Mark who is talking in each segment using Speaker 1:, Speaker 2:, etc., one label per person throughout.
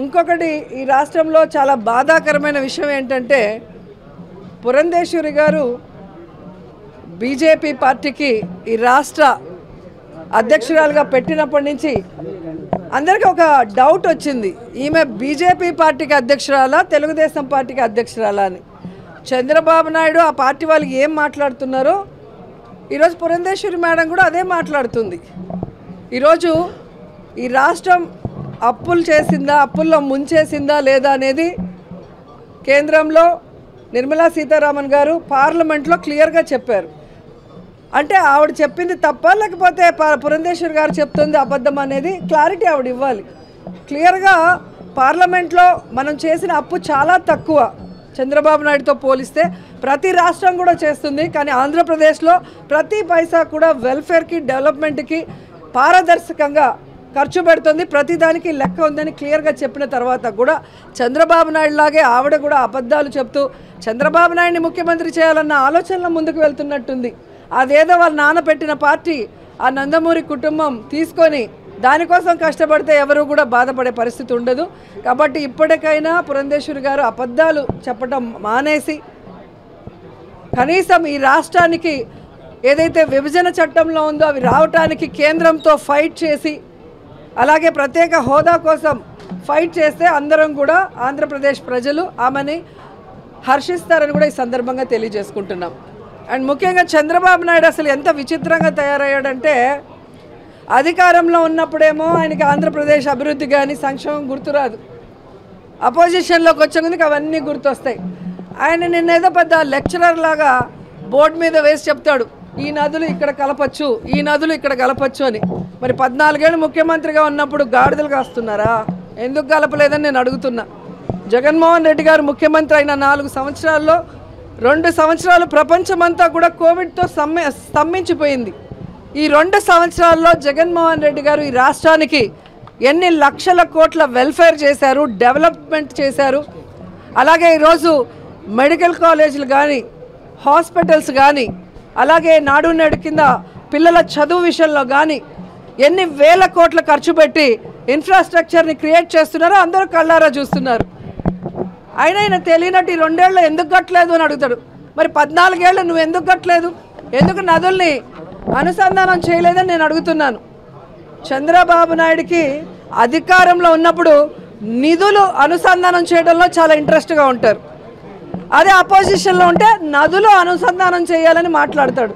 Speaker 1: ఇంకొకటి ఈ రాష్ట్రంలో చాలా బాధాకరమైన విషయం ఏంటంటే పురంధేశ్వరి గారు బీజేపీ పార్టీకి ఈ రాష్ట్ర అధ్యక్షురాలుగా పెట్టినప్పటి నుంచి అందరికీ ఒక డౌట్ వచ్చింది, ఈమె బీజేపీ పార్టీకి అధ్యక్షురాలా తెలుగుదేశం పార్టీకి అధ్యక్షురాలా అని. చంద్రబాబు నాయుడు ఆ పార్టీ వాళ్ళు ఏం మాట్లాడుతున్నారో ఈరోజు పురంధేశ్వరి మేడం కూడా అదే మాట్లాడుతుంది. ఈరోజు ఈ రాష్ట్రం అప్పులు చేసిందా, అప్పుల్లో ముంచేసిందా లేదా అనేది కేంద్రంలో నిర్మలా సీతారామన్ గారు పార్లమెంట్లో క్లియర్గా చెప్పారు. అంటే ఆవిడ చెప్పింది తప్ప లేకపోతే పురంధేశ్వరి గారు చెప్తుంది అబద్ధం అనేది క్లారిటీ ఆవిడ ఇవ్వాలి. క్లియర్గా పార్లమెంట్లో మనం చేసిన అప్పు చాలా తక్కువ చంద్రబాబు నాయుడుతో పోలిస్తే, ప్రతి రాష్ట్రం కూడా చేస్తుంది. కానీ ఆంధ్రప్రదేశ్లో ప్రతి పైసా కూడా వెల్ఫేర్కి డెవలప్మెంట్కి పారదర్శకంగా ఖర్చు పెడుతుంది, ప్రతిదానికి లెక్క ఉందని క్లియర్గా చెప్పిన తర్వాత కూడా చంద్రబాబు నాయుడు లాగే ఆవిడ కూడా అబద్ధాలు చెప్తూ చంద్రబాబు నాయుడిని ముఖ్యమంత్రి చేయాలన్న ఆలోచనలో ముందుకు వెళ్తున్నట్టుంది. అదేదో వాళ్ళ నాన్న పెట్టిన పార్టీ ఆ నందమూరి కుటుంబం తీసుకొని దానికోసం కష్టపడితే ఎవరు కూడా బాధపడే పరిస్థితి ఉండదు. కాబట్టి ఇప్పటికైనా పురంధేశ్వరి గారు అబద్ధాలు చెప్పడం మానేసి కనీసం ఈ రాష్ట్రానికి ఏదైతే విభజన చట్టంలో ఉందో అవి రావటానికి కేంద్రంతో ఫైట్ చేసి, అలాగే ప్రత్యేక హోదా కోసం ఫైట్ చేస్తే అందరం కూడా ఆంధ్రప్రదేశ్ ప్రజలు ఆమెని హర్షిస్తారని కూడా ఈ సందర్భంగా తెలియజేసుకుంటున్నాం. అండ్ ముఖ్యంగా చంద్రబాబు నాయుడు అసలు ఎంత విచిత్రంగా తయారయ్యాడంటే, అధికారంలో ఉన్నప్పుడేమో ఆయనకి ఆంధ్రప్రదేశ్ అభివృద్ధి కానీ సంక్షేమం గుర్తురాదు, అపోజిషన్లోకి వచ్చే ముందుకు అవన్నీ గుర్తొస్తాయి. ఆయన నిన్నేదో పెద్ద లెక్చరర్ లాగా బోర్డు మీద వేసి చెప్తాడు, ఈ నదులు ఇక్కడ కలపచ్చు, ఈ నదులు ఇక్కడ కలపచ్చు అని. మరి 14 ఏళ్ళు ముఖ్యమంత్రిగా ఉన్నప్పుడు గాడిదలు కాస్తున్నారా? ఎందుకు కలపలేదని నేను అడుగుతున్నా. జగన్మోహన్ రెడ్డి గారు ముఖ్యమంత్రి అయిన 4 సంవత్సరాల్లో 2 సంవత్సరాలు ప్రపంచమంతా కూడా కోవిడ్తో స్తంభించిపోయింది. ఈ 2 సంవత్సరాల్లో జగన్మోహన్ రెడ్డి గారు ఈ రాష్ట్రానికి ఎన్ని లక్షల కోట్ల వెల్ఫేర్ చేశారు, డెవలప్మెంట్ చేశారు. అలాగే ఈరోజు మెడికల్ కాలేజీలు కానీ, హాస్పిటల్స్ కానీ, అలాగే నాడు నేడు కింద పిల్లల చదువు విషయంలో కానీ ఎన్ని వేల కోట్ల ఖర్చు పెట్టి ఇన్ఫ్రాస్ట్రక్చర్ని క్రియేట్ చేస్తున్నారో అందరూ కళ్ళారా చూస్తున్నారు. ఆయన తెలియనట్టు ఈ 2 ఏళ్ళు ఎందుకు కట్టలేదు అని అడుగుతాడు. మరి 14 ఏళ్ళు నువ్వు ఎందుకు కట్టలేదు, ఎందుకు నదుల్ని అనుసంధానం చేయలేదని నేను అడుగుతున్నాను. చంద్రబాబు నాయుడికి అధికారంలో ఉన్నప్పుడు నిధులు అనుసంధానం చేయడంలో చాలా ఇంట్రెస్ట్గా ఉంటారు, అదే అపోజిషన్లో ఉంటే నదులు అనుసంధానం చేయాలని మాట్లాడతాడు.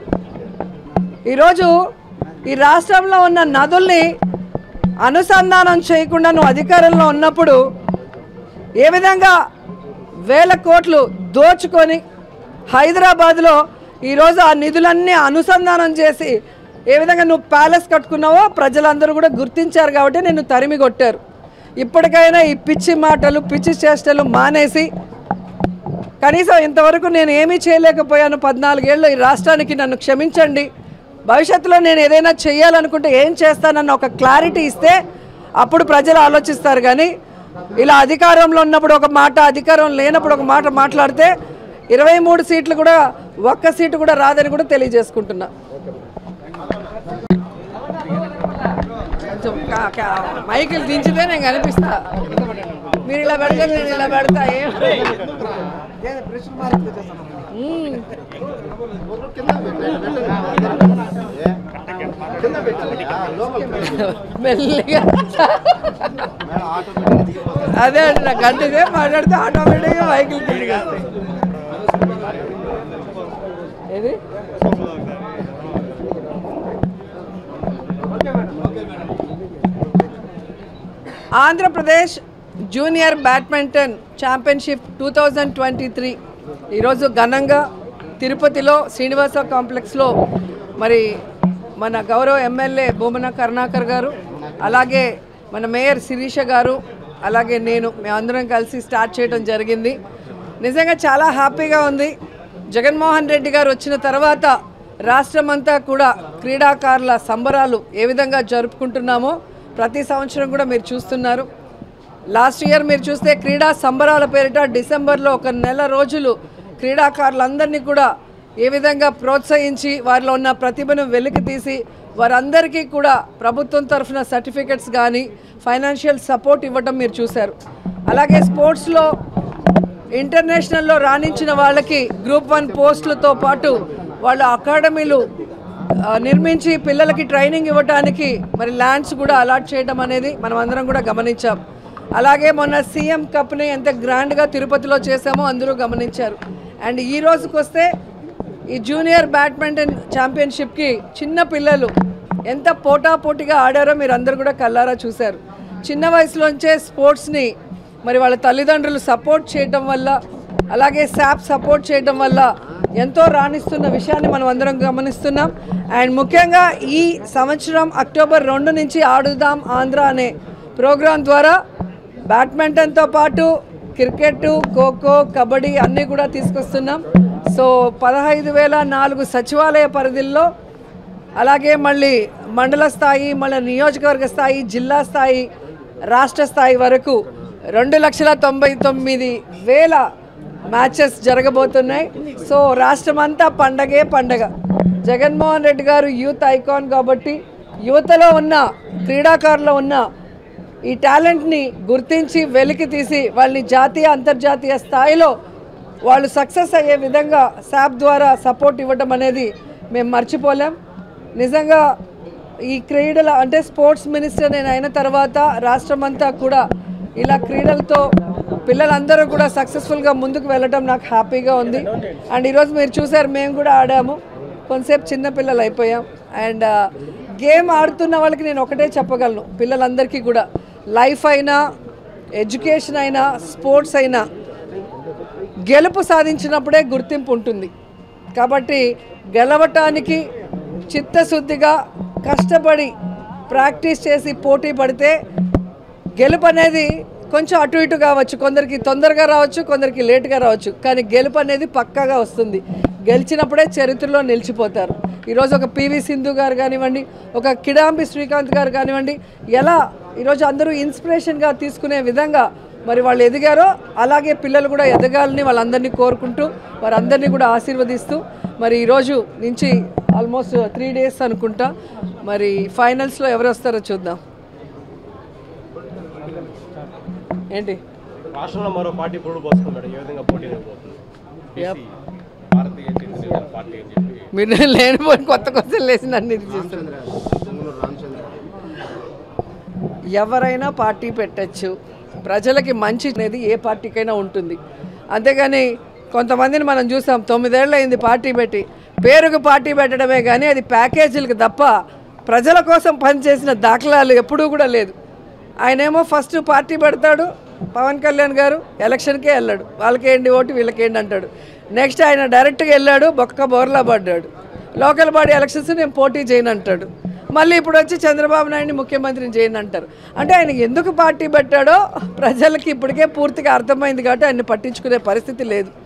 Speaker 1: ఈరోజు ఈ రాష్ట్రంలో ఉన్న నదుల్ని అనుసంధానం చేయకుండా నువ్వు అధికారంలో ఉన్నప్పుడు ఏ విధంగా వేల కోట్లు దోచుకొని హైదరాబాద్లో ఈరోజు ఆ నిధులన్నీ అనుసంధానం చేసి ఏ విధంగా నువ్వు ప్యాలెస్ కట్టుకున్నావో ప్రజలందరూ కూడా గుర్తించారు కాబట్టి నిన్ను తరిమి కొట్టారు. ఇప్పటికైనా ఈ పిచ్చి మాటలు, పిచ్చి చేష్టలు మానేసి కనీసం ఇంతవరకు నేను ఏమీ చేయలేకపోయాను 14 ఏళ్ళు ఈ రాష్ట్రానికి, నన్ను క్షమించండి, భవిష్యత్తులో నేను ఏదైనా చేయాలనుకుంటే ఏం చేస్తానన్న ఒక క్లారిటీ ఇస్తే అప్పుడు ప్రజలు ఆలోచిస్తారు. కానీ ఇలా అధికారంలో ఉన్నప్పుడు ఒక మాట, అధికారం లేనప్పుడు ఒక మాట మాట్లాడితే 23 సీట్లు కూడా ఒక్క సీటు కూడా రాదని కూడా తెలియజేసుకుంటున్నా. మైకిల్ దించితే నేను కనిపిస్తా, మీరు ఇలా పెడితే నేను ఇలా పెడతా. మెల్లిగా అదే అండి, నాకు గంటదే మాట్లాడితే ఆటోమేటిక్గా మైకిల్ తిరిగి వస్తాయి. ఏది ఆంధ్రప్రదేశ్ జూనియర్ బ్యాడ్మింటన్ ఛాంపియన్షిప్ 2023 ఈరోజు ఘనంగా తిరుపతిలో శ్రీనివాస కాంప్లెక్స్లో మరి మన గౌరవ ఎమ్మెల్యే భూమన కరుణాకర్ గారు, అలాగే మన మేయర్ శిరీష గారు, అలాగే మేమందరం కలిసి స్టార్ట్ చేయడం జరిగింది. నిజంగా చాలా హ్యాపీగా ఉంది. జగన్మోహన్ రెడ్డి గారు వచ్చిన తర్వాత రాష్ట్రమంతా కూడా క్రీడాకారుల సంబరాలు ఏ విధంగా జరుపుకుంటున్నామో ప్రతి సంవత్సరం కూడా మీరు చూస్తున్నారు. లాస్ట్ ఇయర్ మీరు చూస్తే క్రీడా సంబరాల పేరిట డిసెంబర్లో 1 నెల రోజులు క్రీడాకారులందరినీ కూడా ఏ విధంగా ప్రోత్సహించి వారిలో ఉన్న ప్రతిభను వెలికితీసి వారందరికీ కూడా ప్రభుత్వం తరఫున సర్టిఫికెట్స్ కానీ ఫైనాన్షియల్ సపోర్ట్ ఇవ్వటం మీరు చూశారు. అలాగే స్పోర్ట్స్లో ఇంటర్నేషనల్లో రాణించిన వాళ్ళకి గ్రూప్ 1 పోస్టులతో పాటు వాళ్ళ అకాడమీలు నిర్మించి పిల్లలకి ట్రైనింగ్ ఇవ్వడానికి మరి ల్యాండ్స్ కూడా అలాట్ చేయడం అనేది మనం అందరం కూడా గమనించాం. అలాగే మొన్న సీఎం కప్ని ఎంత గ్రాండ్గా తిరుపతిలో చేశామో అందరూ గమనించారు. అండ్ ఈ రోజుకి వస్తే ఈ జూనియర్ బ్యాడ్మింటన్ ఛాంపియన్షిప్కి చిన్న పిల్లలు ఎంత పోటాపోటీగా ఆడారో మీరు అందరూ కూడా కళ్ళారా చూశారు. చిన్న వయసులోంచే స్పోర్ట్స్ని మరి వాళ్ళ తల్లిదండ్రులు సపోర్ట్ చేయడం వల్ల అలాగే శాప్ సపోర్ట్ చేయడం వల్ల ఎంతో రాణిస్తున్న విషయాన్ని మనం అందరం గమనిస్తున్నాం. అండ్ ముఖ్యంగా ఈ సంవత్సరం అక్టోబర్ 2 నుంచి ఆడుదాం ఆంధ్ర అనే ప్రోగ్రాం ద్వారా బ్యాడ్మింటన్తో పాటు క్రికెట్, ఖోఖో, కబడ్డీ అన్నీ కూడా తీసుకొస్తున్నాం. సో 15,004 సచివాలయ పరిధిల్లో అలాగే మళ్ళీ మండల స్థాయి, మళ్ళీ నియోజకవర్గ స్థాయి, జిల్లా స్థాయి, రాష్ట్ర స్థాయి వరకు 2,99,000 మ్యాచెస్ జరగబోతున్నాయి. సో రాష్ట్రమంతా పండగే పండగ. జగన్మోహన్ రెడ్డి గారు యూత్ ఐకాన్ కాబట్టి యువతలో ఉన్న క్రీడాకారులో ఉన్న ఈ టాలెంట్ని గుర్తించి వెలికి తీసి వాళ్ళని జాతీయ అంతర్జాతీయ స్థాయిలో వాళ్ళు సక్సెస్ అయ్యే విధంగా శాప్ ద్వారా సపోర్ట్ ఇవ్వడం అనేది మేము మర్చిపోలేం. నిజంగా ఈ క్రీడల అంటే స్పోర్ట్స్ మినిస్టర్ నేను అయిన తర్వాత రాష్ట్రమంతా కూడా ఇలా క్రీడలతో పిల్లలందరూ కూడా సక్సెస్ఫుల్గా ముందుకు వెళ్ళడం నాకు హ్యాపీగా ఉంది. అండ్ ఈరోజు మీరు చూసారు, మేము కూడా ఆడాము, కొంతసేపు చిన్నపిల్లలు అయిపోయాం. అండ్ గేమ్ ఆడుతున్న వాళ్ళకి నేను ఒకటే చెప్పగలను, పిల్లలందరికీ కూడా లైఫ్ అయినా ఎడ్యుకేషన్ అయినా స్పోర్ట్స్ అయినా గెలుపు సాధించినప్పుడే గుర్తింపు ఉంటుంది. కాబట్టి గెలవటానికి చిత్తశుద్ధిగా కష్టపడి ప్రాక్టీస్ చేసి పోటీ పడితే గెలుపు అనేది కొంచెం అటు ఇటు కావచ్చు, కొందరికి తొందరగా రావచ్చు, కొందరికి లేటుగా రావచ్చు, కానీ గెలుపు అనేది పక్కాగా వస్తుంది. గెలిచినప్పుడే చరిత్రలో నిలిచిపోతారు. ఈరోజు ఒక పివి సింధు గారు కానివ్వండి, ఒక కిడాంబి శ్రీకాంత్ గారు కానివ్వండి, ఎలా ఈరోజు అందరూ ఇన్స్పిరేషన్గా తీసుకునే విధంగా మరి వాళ్ళు ఎదిగారో అలాగే పిల్లలు కూడా ఎదగాలని వాళ్ళందరినీ కోరుకుంటూ వారందరినీ కూడా ఆశీర్వదిస్తూ మరి ఈరోజు నుంచి ఆల్మోస్ట్ 3 days అనుకుంటా మరి ఫైనల్స్లో ఎవరు వస్తారో చూద్దాం. ఏంటి
Speaker 2: రాష్ట్రంలో మరో పార్టీ పొడు పోసుకున్నాడు, ఏ విధంగా పోటీ
Speaker 1: మీరు లేనిపోయి కొత్త క్వశ్చన్ లేసి నన్ను ఇది చేస్తున్నారు. ఎవరైనా పార్టీ పెట్టచ్చు, ప్రజలకి మంచి అనేది ఏ పార్టీకైనా ఉంటుంది. అంతేగాని కొంతమందిని మనం చూసాం, 9 ఏళ్ళు అయింది పార్టీ పెట్టి, పేరుకు పార్టీ పెట్టడమే కానీ అది ప్యాకేజీలకు తప్ప ప్రజల కోసం పనిచేసిన దాఖలాలు ఎప్పుడూ కూడా లేదు. ఆయనేమో ఫస్ట్ పార్టీ పెడతాడు, పవన్ కళ్యాణ్ గారు ఎలక్షన్కే వెళ్ళాడు, వాళ్ళకేంటి ఓటు వీళ్ళకేంటి అంటాడు. నెక్స్ట్ ఆయన డైరెక్ట్గా వెళ్ళాడు, బొక్క బోర్లా పడ్డాడు, లోకల్ బాడీ ఎలక్షన్స్ నేను పోటీ చేయను అంటాడు. మళ్ళీ ఇప్పుడు వచ్చి చంద్రబాబు నాయుడిని ముఖ్యమంత్రిని చేయను అంటారు. అంటే ఆయన ఎందుకు పార్టీ పెట్టాడో ప్రజలకి ఇప్పటికే పూర్తిగా అర్థమైంది కాబట్టి ఆయన పట్టించుకునే పరిస్థితి లేదు.